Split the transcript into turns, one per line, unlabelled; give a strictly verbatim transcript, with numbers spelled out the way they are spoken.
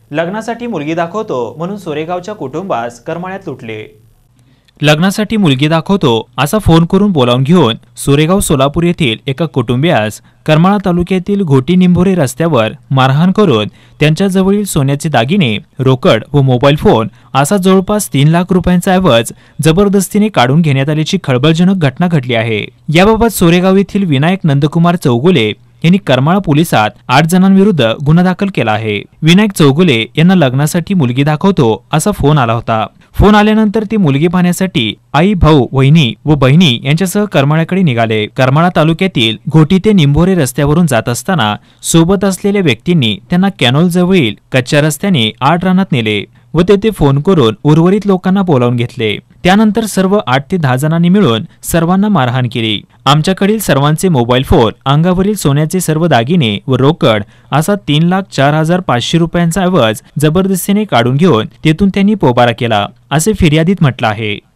लग्नासाठी मुलगी दाखवतो म्हणून सोरेगावच्या कुटुंबास करमाळ्यात लुटले।
लग्नासाठी मुलगी दाखवतो असा फोन करून बोलावून घेऊन सोरेगाव सोलापूर येथील एका कुटुंबियास करमाळा तालुक्यातील घोटी निंभोरे रस्त्यावर मारहाण करून त्यांच्या जवळील सोन्याचे दागिने, रोकड व मोबाईल फोन असा जवळपास तीन लाख रुपयांचा ऐवज जबरदस्तीने काढून घेण्यात आल्याची खळबळजनक घटना घडली आहे। याबाबत सोरेगाव येथील विनायक नंदकुमार चौगुले यांनी करमाळा पोलिसात आठ जणांविरुद्ध गुन्हा दाखल केला आहे। विनायक चौगुले यांना लग्नासाठी मुलगी दाखवतो असा फोन आला होता। फोन आल्यानंतर ती मुलगी पाहण्यासाठी आई, भाऊ, वहिनी व बहिणी यांच्यासह करमाळ्याकडे निघाले। करमाळा तालुक्यातील घोटी ते निंभोरे रस्त्यावरून जात असताना सोबत असलेल्या व्यक्तींनी त्यांना कॅनोल जवळील कच्च्या रस्त्याने आड रानात नेले व तेथे फोन करून उर्वरित लोकांना बोलावून घेतले। त्यानंतर सर्व आठ ते दहा जणांनी मिळून सर्वांना मारहाण केली। आमच्याकडील सर्वांचे मोबाईल फोन, अंगावरील सोन्याचे सर्व दागिने व रोकड असा तीन लाख चार हजार पाचशे रुपयांचा ऐवज जबरदस्तीने काढून घेऊन तेथून त्यांनी पोबारा केला असे फिर्यादीत म्हटलं आहे।